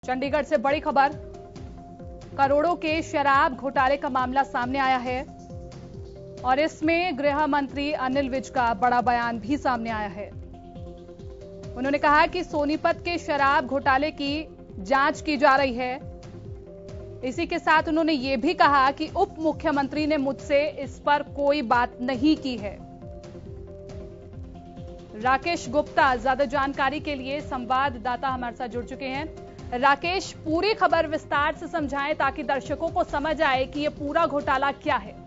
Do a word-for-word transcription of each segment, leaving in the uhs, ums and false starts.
चंडीगढ़ से बड़ी खबर, करोड़ों के शराब घोटाले का मामला सामने आया है और इसमें गृह मंत्री अनिल विज का बड़ा बयान भी सामने आया है। उन्होंने कहा कि सोनीपत के शराब घोटाले की जांच की जा रही है। इसी के साथ उन्होंने ये भी कहा कि उप मुख्यमंत्री ने मुझसे इस पर कोई बात नहीं की है। राकेश गुप्ता ज्यादा जानकारी के लिए संवाददाता हमारे साथ जुड़ चुके हैं। राकेश, पूरी खबर विस्तार से समझाएं ताकि दर्शकों को समझ आए कि ये पूरा घोटाला क्या है।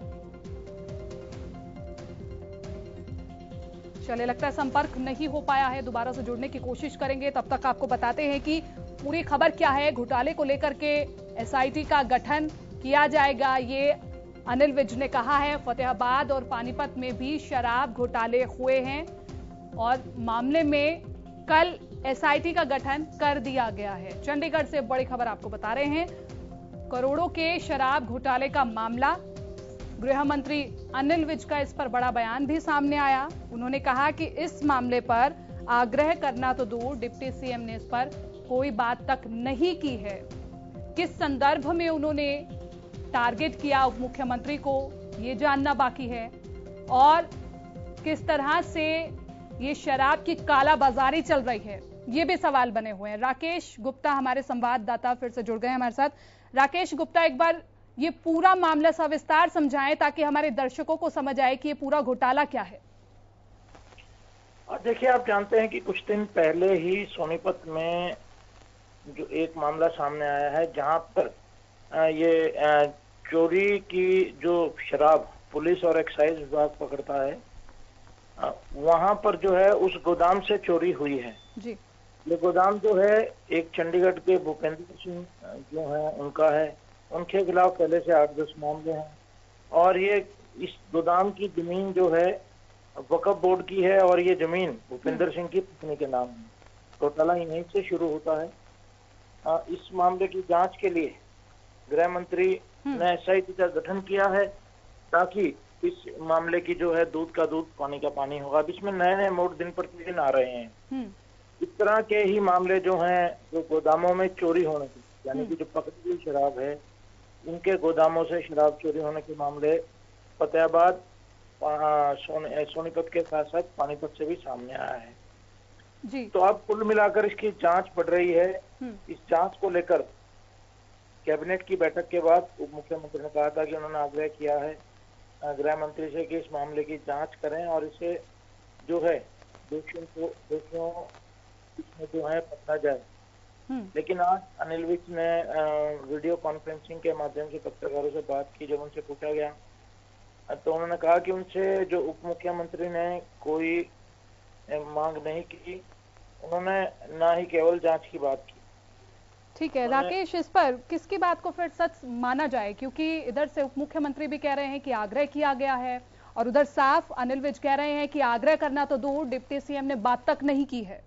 चले, लगता है संपर्क नहीं हो पाया है, दोबारा से जुड़ने की कोशिश करेंगे। तब तक आपको बताते हैं कि पूरी खबर क्या है। घोटाले को लेकर के एसआईटी का गठन किया जाएगा, ये अनिल विज ने कहा है। फतेहाबाद और पानीपत में भी शराब घोटाले हुए हैं और मामले में कल एसआईटी का गठन कर दिया गया है। चंडीगढ़ से बड़ी खबर आपको बता रहे हैं, करोड़ों के शराब घोटाले का मामला। गृह मंत्री अनिल विज का इस पर बड़ा बयान भी सामने आया। उन्होंने कहा कि इस मामले पर आग्रह करना तो दूर, डिप्टी सीएम ने इस पर कोई बात तक नहीं की है। किस संदर्भ में उन्होंने टारगेट किया उप मुख्यमंत्री को, ये जानना बाकी है। और किस तरह से ये शराब की कालाबाजारी चल रही है, ये भी सवाल बने हुए हैं। राकेश गुप्ता हमारे संवाददाता फिर से जुड़ गए हमारे साथ। राकेश गुप्ता, एक बार ये पूरा मामला सविस्तार समझाएं ताकि हमारे दर्शकों को समझ आए कि ये पूरा घोटाला क्या है। और देखिए, आप जानते हैं कि कुछ दिन पहले ही सोनीपत में जो एक मामला सामने आया है, जहां पर ये चोरी की जो शराब पुलिस और एक्साइज विभाग पकड़ता है, वहां पर जो है उस गोदाम से चोरी हुई है जी। ये गोदाम जो है एक चंडीगढ़ के भूपेंद्र सिंह जो है उनका है। उनके खिलाफ पहले से आठ दस मामले हैं और ये इस गोदाम की जमीन जो है वक्फ बोर्ड की है और ये जमीन भूपेंद्र सिंह की पत्नी के नाम है। घोटाला यहीं से शुरू होता है। आ, इस मामले की जांच के लिए गृह मंत्री ने एसआईटी का गठन किया है ताकि इस मामले की जो है दूध का दूध पानी का पानी होगा। अब इसमें नए नए मोड़ दिन प्रतिदिन आ रहे हैं। इस तरह के ही मामले जो हैं, जो गोदामों में चोरी होने की, यानी कि जो पकड़ी हुई शराब है उनके गोदामों से शराब चोरी होने के मामले फतेहाबाद सोने, सोनीपत के साथ साथ पानीपत से भी सामने आया है जी। तो अब कुल मिलाकर इसकी जांच बढ़ रही है। इस जांच को लेकर कैबिनेट की बैठक के बाद उप मुख्यमंत्री ने कहा था कि उन्होंने आग्रह किया है गृह मंत्री से कि इस मामले की जांच करें और इसे जो है दोषियों को दोषियों इसमें जो है पकड़ा जाए। लेकिन आज अनिल विज ने वीडियो कॉन्फ्रेंसिंग के माध्यम से पत्रकारों से बात की। जब उनसे पूछा गया तो उन्होंने कहा कि उनसे जो उप मुख्यमंत्री ने कोई मांग नहीं की, उन्होंने ना ही केवल जांच की बात की। ठीक है राकेश, इस पर किसकी बात को फिर सच माना जाए, क्योंकि इधर से उप मुख्यमंत्री भी कह रहे हैं कि आग्रह किया गया है और उधर साफ अनिल विज कह रहे हैं कि आग्रह करना तो दूर, डिप्टी सीएम ने बात तक नहीं की है।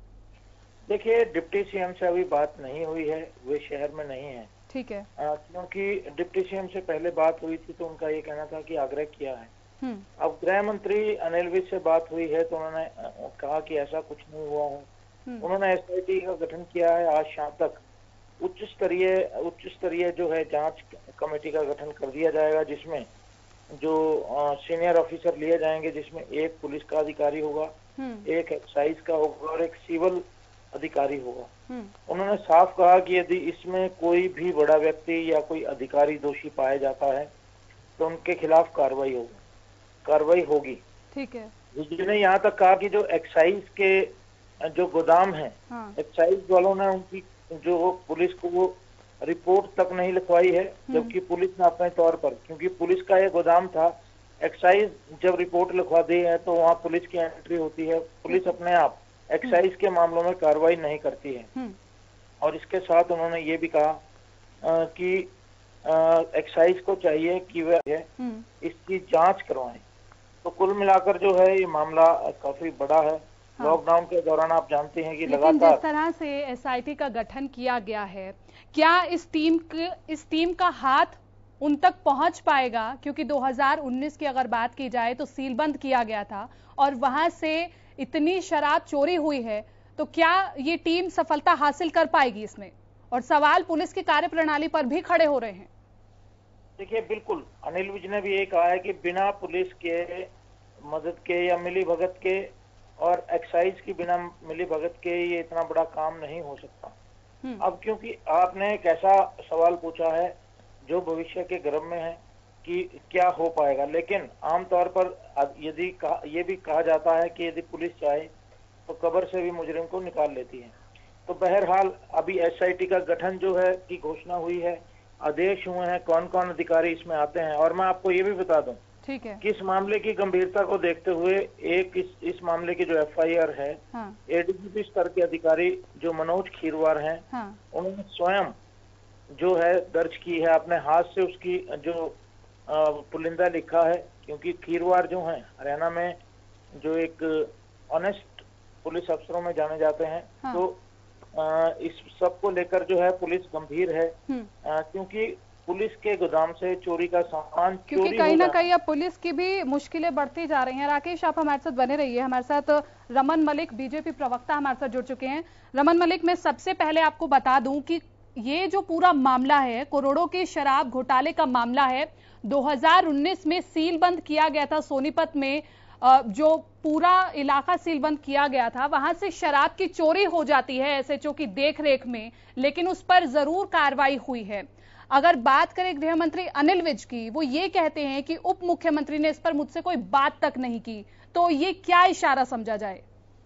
देखिए, डिप्टी सीएम से अभी बात नहीं हुई है, वे शहर में नहीं है। ठीक है, क्योंकि डिप्टी सीएम से पहले बात हुई थी तो उनका ये कहना था कि आग्रह किया है। अब गृह मंत्री अनिल विज से बात हुई है तो उन्होंने कहा कि ऐसा कुछ नहीं हुआ है। उन्होंने एसआईटी का गठन किया है। आज शाम तक उच्च स्तरीय उच्च स्तरीय जो है जांच कमेटी का गठन कर दिया जाएगा, जिसमें जो सीनियर ऑफिसर लिए जाएंगे, जिसमें एक पुलिस का अधिकारी होगा, एक एक्साइज का होगा और एक सिविल अधिकारी होगा। उन्होंने साफ कहा कि यदि इसमें कोई भी बड़ा व्यक्ति या कोई अधिकारी दोषी पाया जाता है तो उनके खिलाफ कार्रवाई होगी कार्रवाई होगी ठीक है। जिन्होंने यहाँ तक कहा कि जो एक्साइज के जो गोदाम है, हाँ। एक्साइज वालों ने उनकी जो पुलिस को वो रिपोर्ट तक नहीं लिखवाई है, जबकि पुलिस ने अपने तौर पर, क्योंकि पुलिस का ये गोदाम था, एक्साइज जब रिपोर्ट लिखवा दी है तो वहाँ पुलिस की एंट्री होती है। पुलिस अपने आप एक्साइज के मामलों में कार्रवाई नहीं करती है। और इसके साथ उन्होंने ये भी कहा आ, कि एक्साइज को चाहिए कि वह इसकी जांच करवाएं। तो कुल मिलाकर जो है ये मामला काफी बड़ा है। हाँ। लॉकडाउन के दौरान आप जानते हैं कि लेकिन जिस तरह से एसआईटी का गठन किया गया है, क्या इस टीम के इस टीम का हाथ उन तक पहुंच पाएगा? क्योंकि दो हज़ार उन्नीस की अगर बात की जाए तो सीलबंद किया गया था और वहां से इतनी शराब चोरी हुई है, तो क्या ये टीम सफलता हासिल कर पाएगी इसमें? और सवाल पुलिस की कार्यप्रणाली पर भी खड़े हो रहे हैं। देखिए, बिल्कुल अनिल विज ने भी ये कहा है कि बिना पुलिस के मदद के या मिली भगत के और एक्साइज की बिना मिली भगत के ये इतना बड़ा काम नहीं हो सकता। अब क्योंकि आपने एक ऐसा सवाल पूछा है जो भविष्य के गर्भ में है कि क्या हो पाएगा, लेकिन आमतौर पर यदि ये भी कहा जाता है कि यदि पुलिस चाहे तो कब्र से भी मुजरिम को निकाल लेती है। तो बहरहाल अभी एसआईटी का गठन जो है की घोषणा हुई है, आदेश हुए हैं, कौन कौन अधिकारी इसमें आते हैं। और मैं आपको ये भी बता दूं, ठीक है, कि इस मामले की गंभीरता को देखते हुए एक इस, इस मामले की जो एफआईआर है, हाँ, एडीजीपी स्तर के अधिकारी जो मनोज खीरवार हैं, हाँ, उन्होंने स्वयं जो है दर्ज की है, अपने हाथ से उसकी जो पुलिंदा लिखा है। क्योंकि खीरवार जो हैं हरियाणा में जो एक ऑनेस्ट पुलिस अफसरों में जाने जाते हैं, हाँ, तो आ, इस सब को लेकर जो है पुलिस गंभीर है, आ, क्योंकि पुलिस के गोदाम से चोरी का सामान क्योंकि कहीं ना कहीं अब पुलिस की भी मुश्किलें बढ़ती जा रही हैं। राकेश, आप हमारे साथ बने रहिए। हमारे साथ रमन मलिक, बीजेपी प्रवक्ता, हमारे साथ जुड़ चुके हैं। रमन मलिक, मैं सबसे पहले आपको बता दूं कि ये जो पूरा मामला है, करोड़ों के शराब घोटाले का मामला है, दो हज़ार उन्नीस में सीलबंद किया गया था सोनीपत में। जो पूरा इलाका सीलबंद किया गया था, वहां से शराब की चोरी हो जाती है एसएचओ की देखरेख में, लेकिन उस पर जरूर कार्रवाई हुई है। अगर बात करें गृह मंत्री अनिल विज की, वो ये कहते हैं कि उप मुख्यमंत्री ने इस पर मुझसे कोई बात तक नहीं की, तो ये क्या इशारा समझा जाए?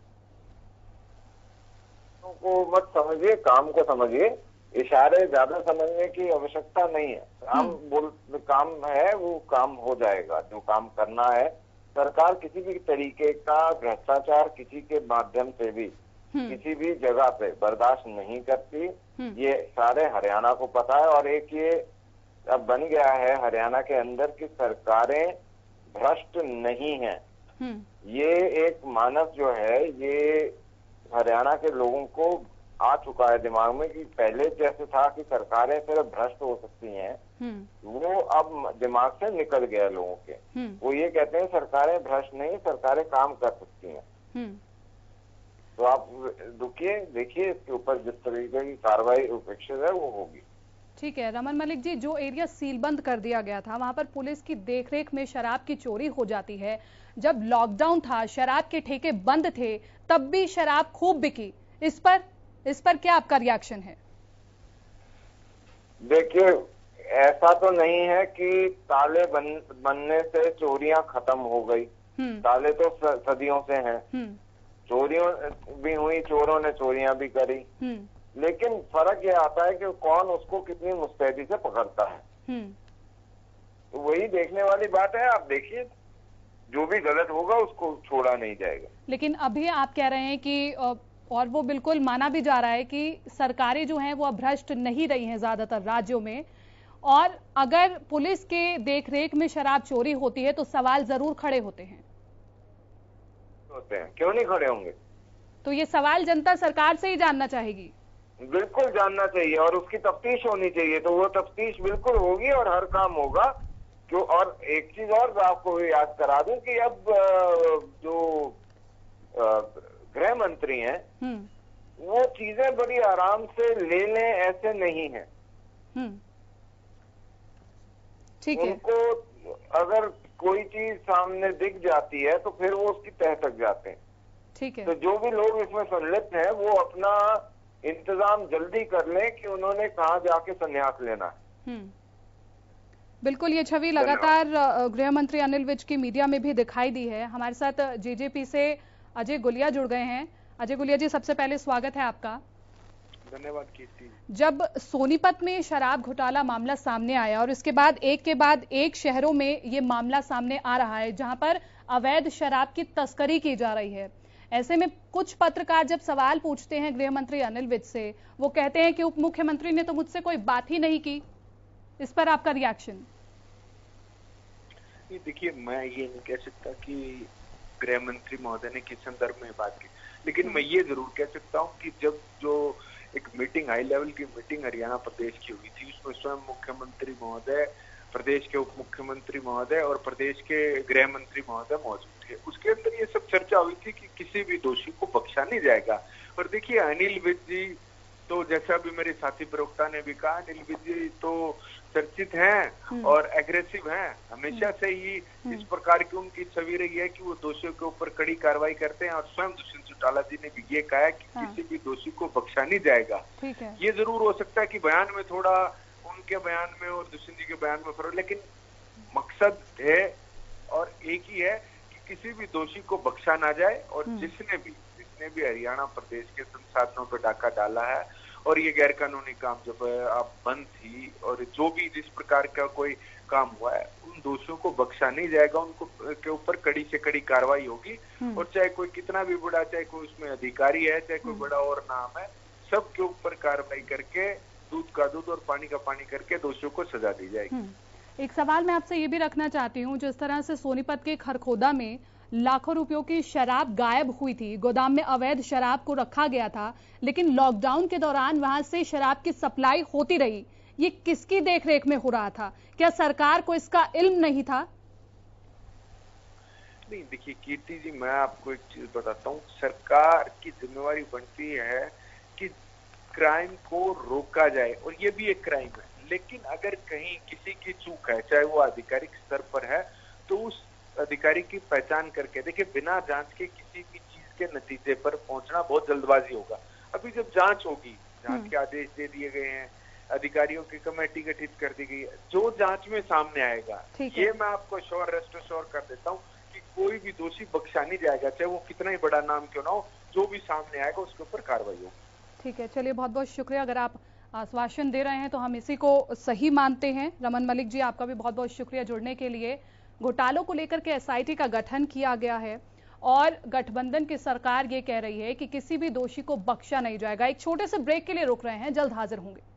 को मत समझिए, काम को समझिए। इशारे ज्यादा समझने की आवश्यकता नहीं है। काम बोल काम है, वो काम हो जाएगा जो काम करना है। सरकार किसी भी तरीके का भ्रष्टाचार किसी के माध्यम से भी किसी भी जगह पे बर्दाश्त नहीं करती। ये सारे हरियाणा को पता है। और एक ये अब बन गया है हरियाणा के अंदर कि सरकारें भ्रष्ट नहीं है। ये एक मानस जो है ये हरियाणा के लोगों को आ चुका है दिमाग में कि पहले जैसे था कि सरकारें सिर्फ भ्रष्ट हो सकती हैं, वो अब दिमाग से निकल गया लोगों के। वो ये कहते हैं सरकारें भ्रष्ट नहीं, सरकारें काम कर सकती हैं। तो आप रुकिए, देखिए इसके ऊपर जिस तरीके की कार्रवाई अपेक्षित है वो होगी। ठीक है रमन मलिक जी, जो एरिया सीलबंद कर दिया गया था वहां पर पुलिस की देखरेख में शराब की चोरी हो जाती है। जब लॉकडाउन था, शराब के ठेके बंद थे, तब भी शराब खूब बिकी। इस पर इस पर क्या आपका रिएक्शन है? देखिए, ऐसा तो नहीं है कि ताले बन, बनने से चोरियां खत्म हो गई। ताले तो सदियों से हैं। चोरियों भी हुई, चोरों ने चोरियां भी करी, लेकिन फर्क ये आता है कि कौन उसको कितनी मुस्तैदी से पकड़ता है। तो वही देखने वाली बात है। आप देखिए, जो भी गलत होगा उसको छोड़ा नहीं जाएगा। लेकिन अभी आप कह रहे हैं कि, और वो बिल्कुल माना भी जा रहा है कि सरकारें जो हैं वो अब भ्रष्ट नहीं रही हैं ज्यादातर राज्यों में, और अगर पुलिस के देखरेख में शराब चोरी होती है तो सवाल जरूर खड़े होते हैं। होते हैं, क्यों नहीं खड़े होंगे? तो ये सवाल जनता सरकार से ही जानना चाहेगी। बिल्कुल जानना चाहिए और उसकी तफ्तीश होनी चाहिए। तो वो तफ्तीश बिल्कुल होगी और हर काम होगा। क्यों? और एक चीज और आपको याद करा दूं कि अब जो गृह मंत्री हैं वो चीजें बड़ी आराम से ले लें ऐसे नहीं है। ठीक है। उनको अगर कोई चीज सामने दिख जाती है तो फिर वो उसकी तह तक जाते हैं। ठीक है। तो जो भी लोग इसमें संलिप्त हैं वो अपना इंतजाम जल्दी कर लें कि उन्होंने कहाँ जाके संन्यास लेना है। बिल्कुल, ये छवि लगातार गृह मंत्री अनिल विज की मीडिया में भी दिखाई दी है। हमारे साथ जेजेपी से अजय गुलिया जुड़ गए हैं। अजय गुलिया जी, सबसे पहले स्वागत है आपका। धन्यवाद कीर्ति। जब सोनीपत में शराब घोटाला मामला सामने आया और इसके बाद एक के बाद एक शहरों में ये मामला सामने आ रहा है जहां पर अवैध शराब की तस्करी की जा रही है, ऐसे में कुछ पत्रकार जब सवाल पूछते हैं गृह मंत्री अनिल विज से, वो कहते हैं कि उप मुख्यमंत्री ने तो मुझसे कोई बात ही नहीं की। इस पर आपका रिएक्शन? देखिए, मैं ये नहीं कह सकता कि गृह मंत्री महोदय ने किस संदर्भ में बात की, लेकिन मैं ये जरूर कह सकता हूँ कि जब जो एक मीटिंग, हाई लेवल की मीटिंग हरियाणा प्रदेश की हुई थी, उसमें स्वयं मुख्यमंत्री महोदय, प्रदेश के उप मुख्यमंत्री महोदय और प्रदेश के गृह मंत्री महोदय मौजूद थे। उसके अंदर ये सब चर्चा हुई थी कि किसी भी दोषी को बख्शा नहीं जाएगा। और देखिए, अनिल विज जी तो जैसा भी मेरे साथी प्रवक्ता ने भी कहा, अनिल विज जी तो चर्चित हैं और एग्रेसिव हैं, हमेशा से ही इस प्रकार की उनकी छवि रही है कि वो दोषियों के ऊपर कड़ी कार्रवाई करते हैं। और स्वयं दुष्यंत चौटाला जी ने भी ये कहा है कि हाँ। किसी भी दोषी को बख्शा नहीं जाएगा। ठीक है। ये जरूर हो सकता है कि बयान में थोड़ा उनके बयान में और दुष्यंत जी के बयान में फर्क, लेकिन मकसद है और एक ही है कि किसी भी दोषी को बख्शा ना जाए। और जिसने भी जिसने भी हरियाणा प्रदेश के संसाधनों पर डाका डाला है और ये गैर कानूनी काम जब आप बंद थी और जो भी जिस प्रकार का कोई काम हुआ है, उन दोषियों को बख्शा नहीं जाएगा, उनको के ऊपर कड़ी से कड़ी कार्रवाई होगी। और चाहे कोई कितना भी बड़ा, चाहे कोई उसमें अधिकारी है, चाहे कोई बड़ा और नाम है, सबके ऊपर कार्रवाई करके दूध का दूध और पानी का पानी करके दोषियों को सजा दी जाएगी। एक सवाल मैं आपसे ये भी रखना चाहती हूँ, जिस तरह से सोनीपत के खरखोदा में लाखों रुपयों की शराब गायब हुई थी, गोदाम में अवैध शराब को रखा गया था, लेकिन लॉकडाउन के दौरान वहां से शराब की सप्लाई होती रही, ये किसकी देखरेख में हो रहा था? क्या सरकार को इसका इल्म नहीं था? नहीं, देखिए कीर्ति जी, मैं आपको एक चीज बताता हूँ, सरकार की जिम्मेवारी बनती है कि क्राइम को रोका जाए और ये भी एक क्राइम है। लेकिन अगर कहीं किसी की चूक है, चाहे वो आधिकारिक स्तर पर है, तो उस अधिकारी की पहचान करके, देखिए बिना जांच के किसी भी चीज के नतीजे पर पहुंचना बहुत जल्दबाजी होगा। अभी जब जांच होगी, जांच के आदेश दे दिए गए हैं, अधिकारियों की कमेटी गठित कर दी गई है, जो जांच में सामने आएगा, ये मैं आपको श्योर रेस्ट श्योर कर देता हूँ कि कोई भी दोषी बख्शा नहीं जाएगा, चाहे वो कितना ही बड़ा नाम क्यों ना हो, जो भी सामने आएगा उसके ऊपर कार्रवाई होगी। ठीक है, चलिए बहुत बहुत शुक्रिया। अगर आप आश्वासन दे रहे हैं तो हम इसी को सही मानते हैं। रमन मलिक जी, आपका भी बहुत बहुत शुक्रिया जुड़ने के लिए। घोटालों को लेकर के एसआईटी का गठन किया गया है और गठबंधन की सरकार ये कह रही है कि किसी भी दोषी को बख्शा नहीं जाएगा। एक छोटे से ब्रेक के लिए रुक रहे हैं, जल्द हाजिर होंगे।